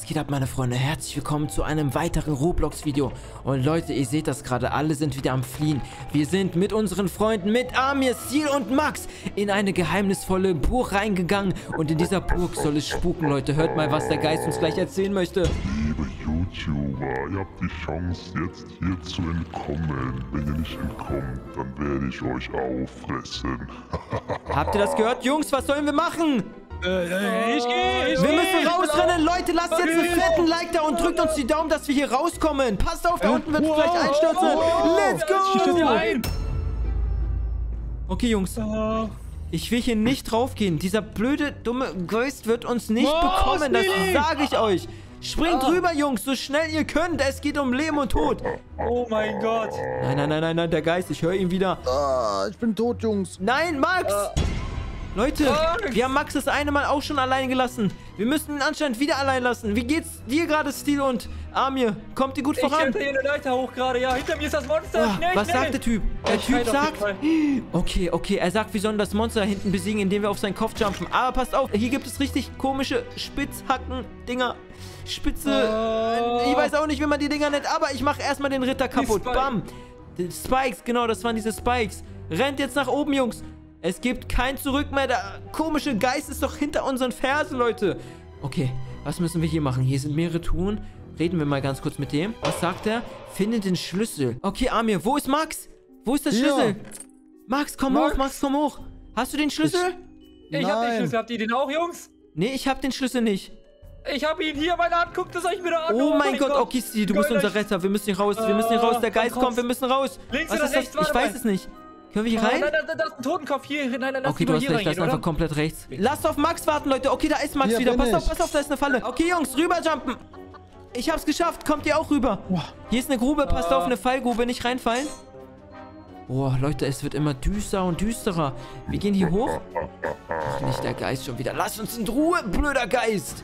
geht ab, meine Freunde? Herzlich willkommen zu einem weiteren Roblox-Video. Und Leute, ihr seht das gerade, alle sind wieder am Fliehen. Wir sind mit unseren Freunden, mit Amir, Steel und Max, in eine geheimnisvolle Burg reingegangen. Und in dieser Burg soll es spuken, Leute. Hört mal, was der Geist uns gleich erzählen möchte. Liebe YouTuber, ihr habt die Chance, jetzt hier zu entkommen. Wenn ihr nicht entkommt, dann werde ich euch auffressen. Habt ihr das gehört, Jungs? Was sollen wir machen? Ich gehe. Wir müssen rausrennen. Leute, lasst jetzt einen fetten Like da und drückt uns die Daumen, dass wir hier rauskommen. Passt auf, da unten wird es gleich einstürzen. Let's go! Okay, Jungs. Ich will hier nicht draufgehen. Dieser blöde, dumme Geist wird uns nicht bekommen. Das sage ich euch. Springt rüber, Jungs, so schnell ihr könnt. Es geht um Leben und Tod. Oh mein Gott. Nein, der Geist. Ich höre ihn wieder. Ich bin tot, Jungs. Nein, Max! Leute, wir haben Max das eine Mal auch schon allein gelassen. Wir müssen ihn anscheinend wieder allein lassen. Wie geht's dir gerade, Steel und Amir? Kommt ihr gut voran? Ich klettere hier eine Leiter hoch gerade. Ja, hinter mir ist das Monster. Schnell, was sagt der Typ? Der Typ sagt... Okay. Okay, er sagt, wir sollen das Monster da hinten besiegen, indem wir auf seinen Kopf jumpen. Aber passt auf, hier gibt es richtig komische Spitzhacken-Dinger. Spitze... Ich weiß auch nicht, wie man die Dinger nennt, aber ich mache erstmal den Ritter kaputt. Bam! Die Spikes, genau, das waren diese Spikes. Rennt jetzt nach oben, Jungs. Es gibt kein Zurück mehr. Der komische Geist ist doch hinter unseren Fersen, Leute. Okay, was müssen wir hier machen? Hier sind mehrere Truhen. Reden wir mal ganz kurz mit dem. Was sagt er? Finde den Schlüssel. Okay, Amir, wo ist Max? Wo ist der Schlüssel? Max, komm hoch, Max, komm hoch. Hast du den Schlüssel? Ich hab den Schlüssel. Habt ihr den auch, Jungs? Nee, ich hab den Schlüssel nicht. Ich hab ihn hier, meine Hand. Guckt es euch wieder an. Oh mein Gott, okay, Steve, du bist unser Retter. Wir müssen hier raus. Wir müssen hier raus. Der Geist kommt. Wir müssen raus. Links Was oder ist rechts? das? Ich weiß es nicht. Können wir hier rein? Nein, da ist ein Totenkopf hier. Nein, lass okay, du hast recht, das ist einfach komplett rechts. Lasst auf Max warten, Leute. Okay, da ist Max wieder. Pass auf, da ist eine Falle. Okay, Jungs, rüberjumpen. Ich hab's geschafft. Kommt ihr auch rüber? Hier ist eine Grube. Passt auf, eine Fallgrube. Nicht reinfallen. Boah, Leute, es wird immer düster und düsterer. Wir gehen hier hoch. Ach, nicht der Geist schon wieder. Lass uns in Ruhe, blöder Geist.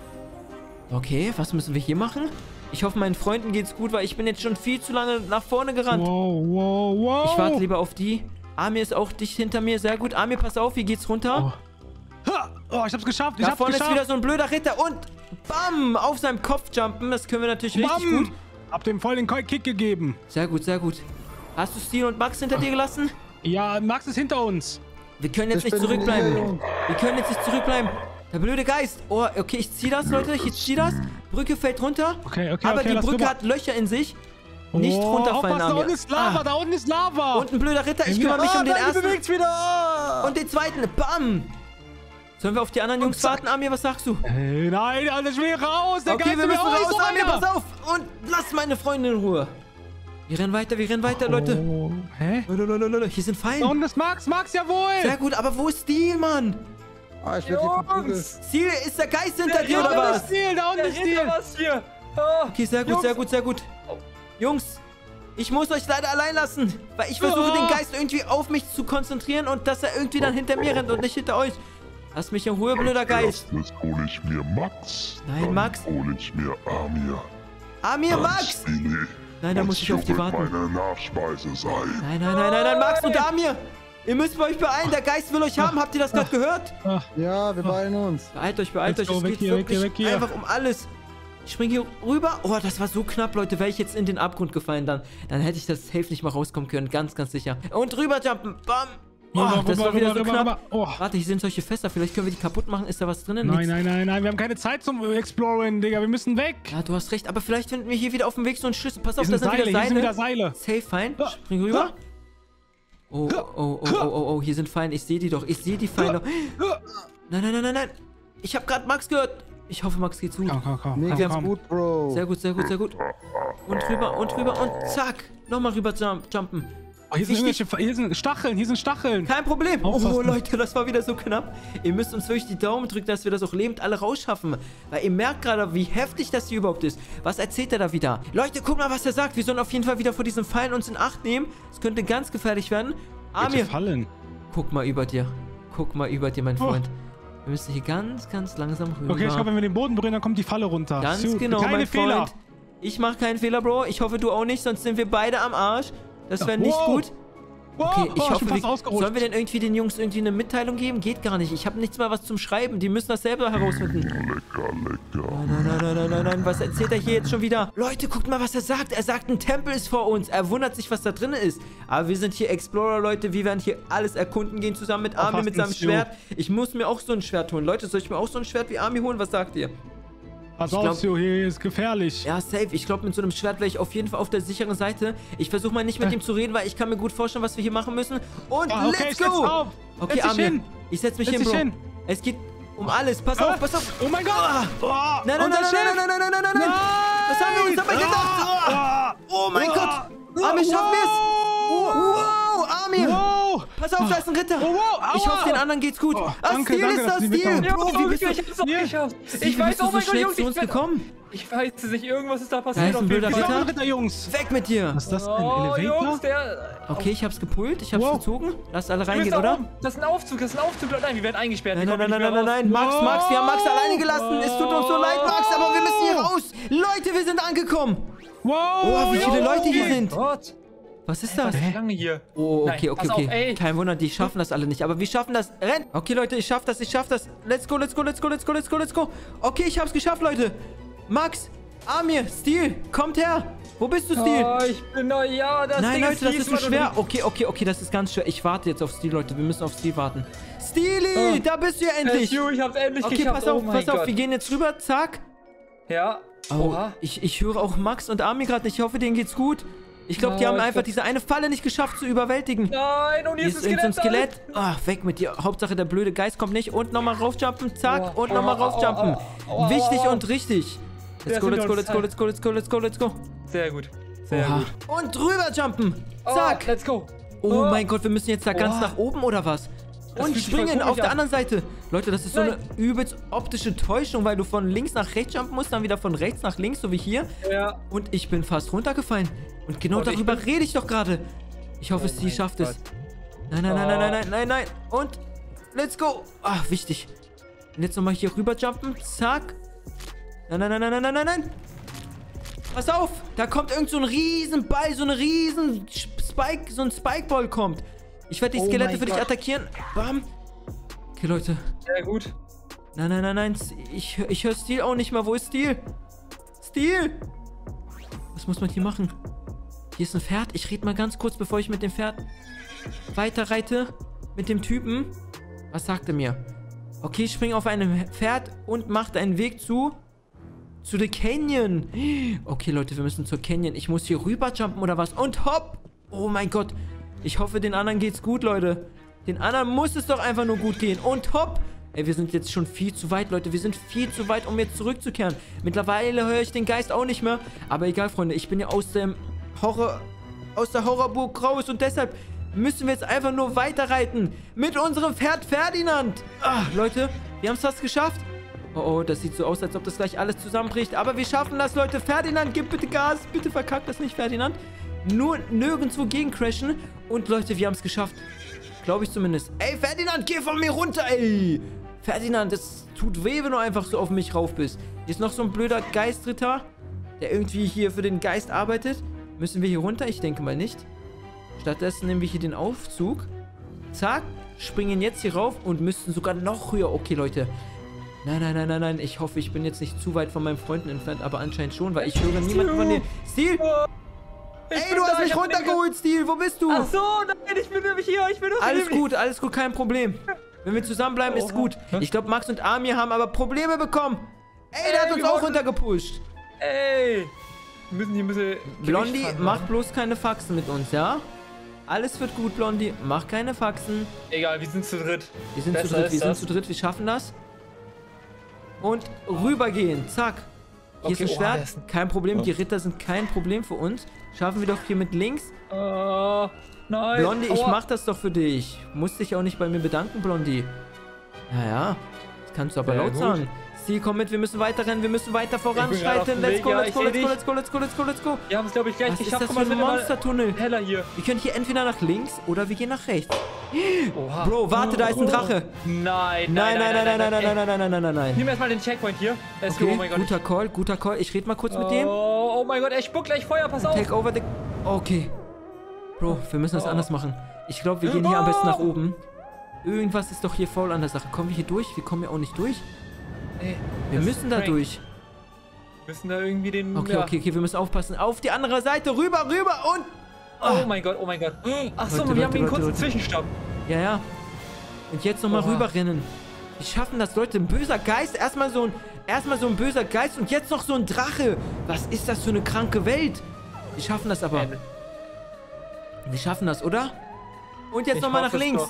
Okay, was müssen wir hier machen? Ich hoffe, meinen Freunden geht's gut, weil ich bin jetzt schon viel zu lange nach vorne gerannt. Wow. Ich warte lieber auf die. Amir ist auch dicht hinter mir. Sehr gut. Amir, pass auf, wie geht's runter? Oh, ich hab's geschafft. Da vorne ist wieder so ein blöder Ritter und bam, auf seinem Kopf jumpen. Das können wir natürlich richtig gut. Hab dem voll den Kick gegeben. Sehr gut, sehr gut. Hast du Steel und Max hinter dir gelassen? Ja, Max ist hinter uns. Wir können jetzt nicht zurückbleiben. Der blöde Geist. Oh, okay, ich zieh das, Leute. Ich zieh das. Brücke fällt runter. Okay, aber die Brücke hat Löcher in sich. Nicht runterfallen, Amir. Da unten ist Lava, da unten ist Lava. Und ein blöder Ritter. Ich kümmere mich um den ersten. Bewegt's wieder. Und den zweiten. Bam. Sollen wir auf die anderen Jungs warten, Amir? Was sagst du? Nein, alles will raus. Der okay, Geist wir müssen raus, Amir, weiter. pass auf. Und lass meine Freunde in Ruhe. Wir rennen weiter, Leute. Hä? Hier sind Fallen. Da unten ist Max, jawohl. Sehr gut, aber wo ist Steel, Mann? Ich werde hier verprügelt. Steel, ist der Geist hinter dir, oder was? Da unten ist Steel. Okay, sehr gut. Jungs, ich muss euch leider allein lassen, weil ich versuche, den Geist irgendwie auf mich zu konzentrieren und dass er irgendwie dann hinter mir rennt und nicht hinter euch. Lass mich in Ruhe, blöder Geist. Jetzt hole ich mir Max. Nein, Max. Dann hole ich mir Amir. Amir, Max! Nein, da muss ich auf die warten. Meine Nachspeise sein. Nein, Max und Amir! Ihr müsst euch beeilen, der Geist will euch haben. Habt ihr das gerade gehört? Ja, wir beeilen uns. Beeilt euch. Es geht wirklich einfach um alles. Ich springe hier rüber. Oh, das war so knapp, Leute. Wäre ich jetzt in den Abgrund gefallen, dann hätte ich das safe nicht mal rauskommen können. Ganz sicher. Und rüberjumpen. Bam. Oh, das war wieder so knapp. Warte, hier sind solche Fässer. Vielleicht können wir die kaputt machen. Ist da was drinnen? Nein. Wir haben keine Zeit zum Exploren, Digga. Wir müssen weg. Ja, du hast recht. Aber vielleicht finden wir hier wieder auf dem Weg so einen Schlüssel. Pass auf, da sind wieder Seile. Safe Fallen. Spring rüber. Oh, hier sind Fallen. Ich sehe die doch. Ich sehe die Fallen doch. Nein. Ich habe gerade Max gehört. Ich hoffe, Max geht's gut. Komm. Nee, wir haben's gut, Bro. Sehr gut. Und rüber und zack. Nochmal rüber jumpen. Oh, hier sind Stacheln. Kein Problem. Aufpassen. Oh, Leute, das war wieder so knapp. Ihr müsst uns wirklich die Daumen drücken, dass wir das auch lebend alle rausschaffen. Weil ihr merkt gerade, wie heftig das hier überhaupt ist. Was erzählt er da wieder? Leute, guck mal, was er sagt. Wir sollen auf jeden Fall wieder vor diesen Fallen uns in Acht nehmen. Es könnte ganz gefährlich werden. Amir, guck mal über dir, mein Freund. Wir müssen hier ganz langsam rüber. Okay, ich glaube, wenn wir den Boden berühren, dann kommt die Falle runter. Ganz genau, mein Freund. Ich mache keinen Fehler, Bro. Ich hoffe, du auch nicht, sonst sind wir beide am Arsch. Das wäre nicht gut. Okay, ich hoffe, sollen wir denn irgendwie den Jungs eine Mitteilung geben? Geht gar nicht. Ich habe nichts mal was zum Schreiben. Die müssen das selber herausfinden. Lecker. nein, was erzählt er hier jetzt schon wieder? Leute, guckt mal, was er sagt. Er sagt, ein Tempel ist vor uns. Er wundert sich, was da drin ist. Aber wir sind hier Explorer, Leute. Wir werden hier alles erkunden gehen, zusammen mit Army, mit seinem Schwert. Ich muss mir auch so ein Schwert holen. Leute, soll ich mir auch so ein Schwert wie Army holen? Was sagt ihr? Pass auf, Stu, hier ist gefährlich. Ja, safe. Ich glaube, mit so einem Schwert wäre ich auf jeden Fall auf der sicheren Seite. Ich versuche mal nicht mit ihm zu reden, weil ich kann mir gut vorstellen, was wir hier machen müssen. Und okay, let's go! Auf. Okay, Army, ich setz mich hin, Bro. Es geht um alles. Pass auf, pass auf. Oh mein Gott! Nein, nein, nein, nein, nein, nein, nein, nein, nein. Was haben wir uns dabei gedacht? Oh mein Gott. Army, schaffen wir es? Wow, Army. Pass auf, da ist ein Ritter. Ich hoffe, den anderen geht's gut. Danke, Stil ist das, Stil. Bro, wie bist du? Ich hab's auch geschafft. Ich weiß, oh mein Gott, Jungs, zu uns gekommen. Ich weiß es nicht, irgendwas ist da Da passiert. ist ein blöder Ritter. Ritter, Jungs. Weg mit dir. Was ist das, ein Oh, Elevator? Jungs, der... Okay, ich hab's gepult, ich hab's gezogen. Lasst alle reingehen, da oder? oben. Das ist ein Aufzug, Nein, wir werden eingesperrt. Nein, Wir nein, kommen nein, nicht nein, mehr nein, raus. nein, Max, wir haben Max alleine gelassen. Es tut uns so leid, Max, aber wir müssen hier raus. Leute, wir sind angekommen. Wow. Oh, wie viele Leute hier sind. Gott. Was ist das? Was ist lange hier? Oh, Nein, okay, okay, pass auf, okay. ey. Kein Wunder, die schaffen das alle nicht. Aber wir schaffen das. Rennt! Okay, Leute, ich schaff das, ich schaff das. Let's go, let's go, let's go, let's go, let's go, let's go. Okay, ich hab's geschafft, Leute. Max, Amir, Steel, kommt her. Wo bist du, Steel? Oh, ich bin neu. Ja, das Nein, Ding Leute, das ist so fies, Mann. schwer. Okay, okay, okay, das ist ganz schwer. Ich warte jetzt auf Steel, Leute. Wir müssen auf Steel warten. Steely, da bist du ja endlich. Ich hab's endlich Okay, geschafft. pass auf, Oh mein pass auf. Gott. Wir gehen jetzt rüber. Zack. Ja. Oh, Oha. ich höre auch Max und Armin gerade nicht. Ich hoffe, denen geht's gut. Ich glaube, die haben einfach diese eine Falle nicht geschafft zu überwältigen. Nein, und hier ist ein irgend so ein Skelett. Skelett. Ah, weg mit dir. Hauptsache, der blöde Geist kommt nicht. Und nochmal raufjumpen. Zack. Und nochmal raufjumpen. Wichtig und richtig. Let's go, let's go, let's go, let's go, let's go, let's go, let's go. Sehr gut. Sehr Oha. gut. Und drüberjumpen. Zack. Let's go. Oh mein Gott, wir müssen jetzt da ganz nach oben, oder was? Das Und fühlt sich voll springen auf komisch der an. anderen Seite. Leute, das ist so Nein. eine übelst optische Täuschung, weil du von links nach rechts jumpen musst, dann wieder von rechts nach links, so wie hier. Ja. Und ich bin fast runtergefallen. Und genau Und ich darüber bin- rede ich doch gerade. Ich hoffe, sie mein schafft Gott. es. Nein, nein, nein, nein, nein, nein, nein, nein. Und let's go. Ah, wichtig. Und jetzt nochmal hier rüber jumpen. Zack. Nein, nein, nein, nein, nein, nein, nein, nein. Pass auf. Da kommt irgend so ein riesen Ball, so eine riesen Spike, so ein Spikeball kommt. Ich werde die Oh Skelette mein für dich Gott. attackieren. Bam. Okay, Leute. Sehr gut. Nein, nein, nein, nein. Ich höre Steel auch nicht mehr. Wo ist Steel? Steel! Was muss man hier machen? Hier ist ein Pferd. Ich rede mal ganz kurz, bevor ich mit dem Pferd weiterreite. Mit dem Typen. Was sagt er mir? Okay, spring auf einem Pferd und macht einen Weg zu The Canyon. Okay, Leute, wir müssen zur Canyon. Ich muss hier rüberjumpen oder was? Und hopp! Oh mein Gott. Ich hoffe, den anderen geht's gut, Leute. Den anderen muss es doch einfach nur gut gehen. Und hopp! Ey, wir sind jetzt schon viel zu weit, Leute. Wir sind viel zu weit, um jetzt zurückzukehren. Mittlerweile höre ich den Geist auch nicht mehr. Aber egal, Freunde. Ich bin ja aus der Horrorburg raus. Und deshalb müssen wir jetzt einfach nur weiterreiten. Mit unserem Pferd Ferdinand. Ah, Leute, wir haben es fast geschafft. Oh, oh, das sieht so aus, als ob das gleich alles zusammenbricht. Aber wir schaffen das, Leute. Ferdinand, gib bitte Gas. Bitte verkackt das nicht, Ferdinand. Nur nirgendwo gegencrashen. Und Leute, wir haben es geschafft. Glaube ich zumindest. Ey, Ferdinand, geh von mir runter, ey. Ferdinand, es tut weh, wenn du einfach so auf mich rauf bist. Hier ist noch so ein blöder Geistritter, der irgendwie hier für den Geist arbeitet. Müssen wir hier runter? Ich denke mal nicht. Stattdessen nehmen wir hier den Aufzug. Zack, springen jetzt hier rauf und müssten sogar noch höher. Okay, Leute. Nein, nein, nein, nein, nein. Ich hoffe, ich bin jetzt nicht zu weit von meinen Freunden entfernt, aber anscheinend schon, weil ich höre niemanden von dir. Steel! Ey, du hast mich runtergeholt, Steel. Wo bist du? Ach so, nein, ich bin nämlich hier. Ich bin doch Alles gut, kein Problem. Wenn wir zusammenbleiben, ist gut. Ich glaube, Max und Amir haben aber Probleme bekommen. Ey, der hat uns wir auch wollten- runtergepusht. Ey. Wir müssen hier ein bisschen... Blondie, Gewicht dran mach machen. bloß keine Faxen mit uns, ja? Alles wird gut, Blondie. Mach keine Faxen. Egal, wir sind zu dritt. Wir sind Besser zu dritt, ist wir sind das. zu dritt, wir schaffen das. Und rübergehen, zack. Hier Okay, ist ein oha, Schwert, das ist ein- kein Problem, die Ritter sind kein Problem für uns. Schaffen wir doch hier mit links. Oh, nein. Blondie, ich Aua. mach das doch für dich. Musst dich auch nicht bei mir bedanken, Blondie. Ja, das kannst du aber Sehr laut gut. sagen. Sie, komm mit, wir müssen weiter rennen, wir müssen weiter gerade auf voranschreiten. dem Let's Weg, go, ja, let's ich go, seh let's go, dich. let's go, let's go, let's go, let's go. Wir haben es, glaube ich, gleich Was ist geschafft. das Guck für mal, ein es wird immer Monstertunnel? heller hier. Wir können hier entweder nach links oder wir gehen nach rechts. Oha. Bro, warte, da ist ein Drache. Nein, Nein, nein, nein, nein, nein, nein, nein, nein, nein, nein, nein, nein. Nimm erstmal den Checkpoint hier. Let's go, Okay, oh mein Gott. guter Call. Ich rede mal kurz mit dem. Oh mein Gott, er spuckt gleich Feuer, pass auf. Take over the... Okay. Bro, wir müssen das anders machen. Ich glaube, wir gehen hier am besten nach oben. Irgendwas ist doch hier faul an der Sache. Kommen wir hier durch? Wir kommen ja auch nicht durch. Ey, Wir das müssen ist da Prank. durch. Müssen da irgendwie den... Okay, ja. okay, wir müssen aufpassen. Auf die andere Seite, rüber und... Oh mein Gott, oh mein Gott. Ach so, Leute, wir haben einen kurzen Leute. Zwischenstopp. Ja, ja. Und jetzt nochmal Oha. rüberrennen. Wie schaffen das, Leute? Ein böser Geist, erstmal so ein böser Geist und jetzt noch so ein Drache. Was ist das für eine kranke Welt? Wir schaffen das aber. Wir schaffen das, oder? Und jetzt Ich nochmal nach hoffe es links.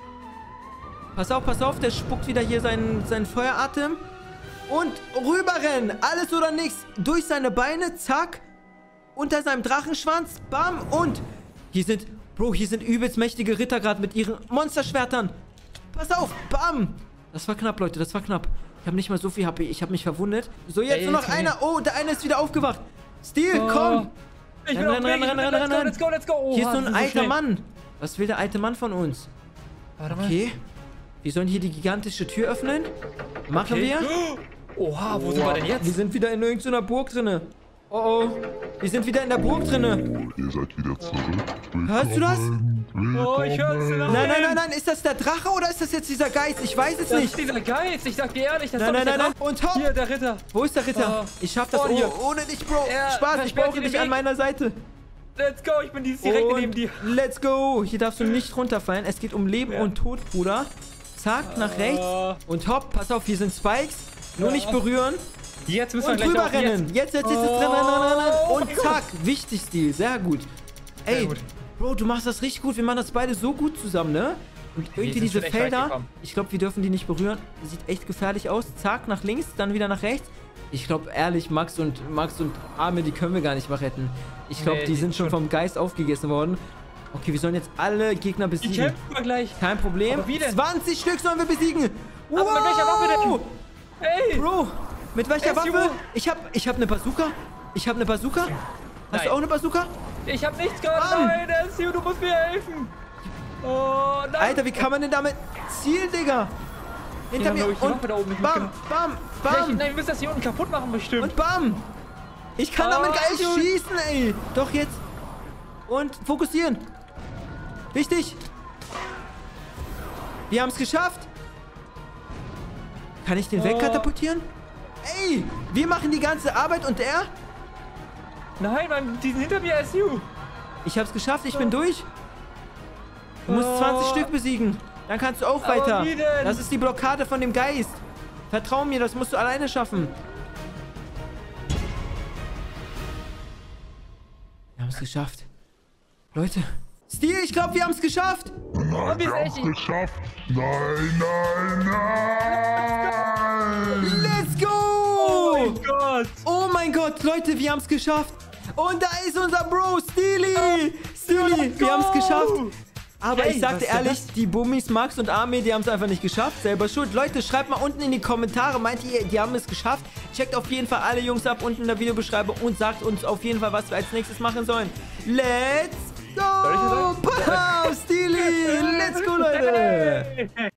doch. Pass auf, der spuckt wieder hier seinen Feueratem. Und rüberrennen. Alles oder nichts. Durch seine Beine, zack. Unter seinem Drachenschwanz, bam. Und hier sind übelst mächtige Ritter gerade mit ihren Monsterschwertern. Pass auf, bam. Das war knapp, Leute, das war knapp. Ich habe nicht mal so viel HP, ich habe mich verwundet. So, jetzt nur noch einer. Oh, der eine ist wieder aufgewacht. Steel, komm. Ich bin auf dem Weg. Let's go, let's go. Oha, Hier ist so wir ein sind alter schnell. Mann. Was will der alte Mann von uns? Warte mal. Okay. Wir sollen hier die gigantische Tür öffnen. Machen Okay. wir. Oha, wo sind wir denn Wir jetzt? sind wieder in irgendeiner Burg drinne. Oh oh. Wir sind wieder in der Burg drinne. Ihr seid wieder zurück. Hörst du das? Oh, ich hör's dir noch. Nein. Ist das der Drache oder ist das jetzt dieser Geist? Ich weiß es Das nicht. ist dieser Geist. Ich sag dir ehrlich, das ist Nein. doch nicht der Und hopp. Hier, der Ritter. Wo ist der Ritter? Oh. Ich schaff das Oh, hier. ohne dich, Bro. Er Spaß, ich versperrt brauche dir den dich an Weg. meiner Seite. Let's go, ich bin direkt neben dir. Let's go. Hier darfst du nicht runterfallen. Es geht um Leben und Tod, Bruder. Zack, nach rechts. Und hopp, pass auf, hier sind Spikes. Nur nicht berühren. Jetzt müssen wir Und gleich drüber auf. rennen. Jetzt. Rennen. Oh Und mein Gott. zack, wichtig, Stil. Sehr gut. Ey, gut. Bro, du machst das richtig gut. Wir machen das beide so gut zusammen, ne? Und irgendwie sind diese schon echt weit Felder, gekommen. ich glaube, wir dürfen die nicht berühren. Sieht echt gefährlich aus. Zack, nach links, dann wieder nach rechts. Ich glaube, ehrlich, Max und Arme, die können wir gar nicht mehr retten. Ich glaube, Nee, die die sind schon schon. vom Geist aufgegessen worden. Okay, wir sollen jetzt alle Gegner Die besiegen. kämpfen wir gleich. Kein Problem. Aber wie denn? 20 Stück sollen wir besiegen. Aber mit welcher Waffe denn? Hey! Bro, mit welcher SU? Waffe? Ich hab eine Bazooka. Hast Nein. du auch eine Bazooka? Ich hab nichts gerade. Bam. Nein, SU, du musst mir helfen. Oh, nein. Alter, wie kann man denn damit zielen, Digga? Hinter haben, mir glaub ich, die und Waffe da oben nicht bam, mitgenommen. bam, Nein, bam nein, wir müssen das hier unten kaputt machen bestimmt. und bam. Ich kann damit gar nicht Dude. schießen, ey. Doch jetzt. Und fokussieren. Wichtig. Wir haben es geschafft. Kann ich den wegkatapultieren? Ey, wir machen die ganze Arbeit und er? Nein, Mann, die sind hinter mir, SU. Ich hab's geschafft, ich bin durch. Du musst 20 Stück besiegen. Dann kannst du auch Aber weiter. wie denn? Das ist die Blockade von dem Geist. Vertrau mir, das musst du alleine schaffen. Wir haben es geschafft. Leute. Steel, ich glaube, wir haben es geschafft. Nein, wir wir haben's sind- geschafft. Nein. Let's go! Gott. Oh mein Gott, Leute, wir haben es geschafft. Und da ist unser Bro, Steely. Steely, wir haben es geschafft. Aber Hey, ich sagte was ist denn ehrlich, die Bummis, Max und Arme, die haben es einfach nicht geschafft. Selber schuld. Leute, schreibt mal unten in die Kommentare, meint ihr, die haben es geschafft? Checkt auf jeden Fall alle Jungs ab unten in der Videobeschreibung und sagt uns auf jeden Fall, was wir als nächstes machen sollen. Let's go! Soll ich das sagen? Bam, Steely! Let's go, Leute! Hey.